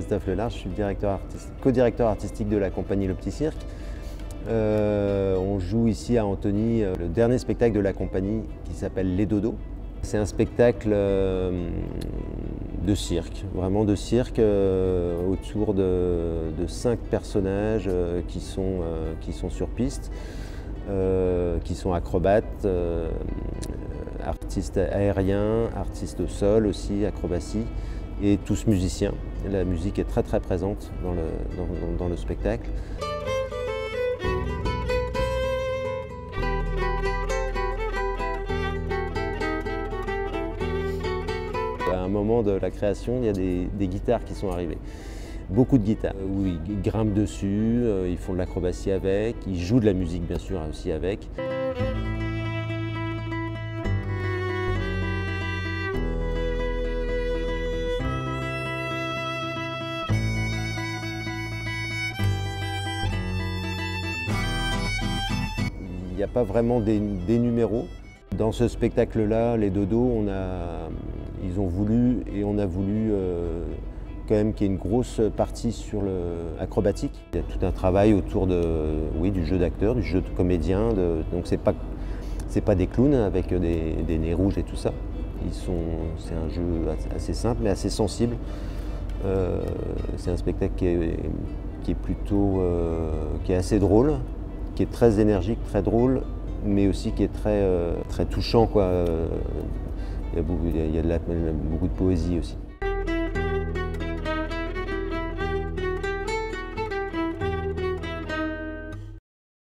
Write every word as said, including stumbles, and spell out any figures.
Christophe Lelarge, je suis co-directeur artistique de la compagnie Le Petit Cirque. Euh, on joue ici à Antony euh, le dernier spectacle de la compagnie qui s'appelle Les Dodos. C'est un spectacle euh, de cirque, vraiment de cirque, euh, autour de, de cinq personnages euh, qui, sont, euh, qui sont sur piste, euh, qui sont acrobates, euh, artistes aériens, artistes au sol aussi, acrobatie, et tous musiciens. La musique est très très présente dans le, dans, dans le spectacle. À un moment de la création, il y a des, des guitares qui sont arrivées. Beaucoup de guitares, où ils grimpent dessus, ils font de l'acrobatie avec, ils jouent de la musique bien sûr aussi avec. Il n'y a pas vraiment des, des numéros. Dans ce spectacle-là, Les Dodos, on a, ils ont voulu et on a voulu euh, quand même qu'il y ait une grosse partie sur l'acrobatique. Il y a tout un travail autour de, oui, du jeu d'acteur, du jeu de comédien. De, donc c'est pas, c'est pas des clowns avec des, des nez rouges et tout ça. C'est un jeu assez simple mais assez sensible. Euh, c'est un spectacle qui est, qui est plutôt, euh, qui est assez drôle, qui est très énergique, très drôle, mais aussi qui est très, euh, très touchant, quoi. Il y a beaucoup, il y a de la, beaucoup de poésie aussi.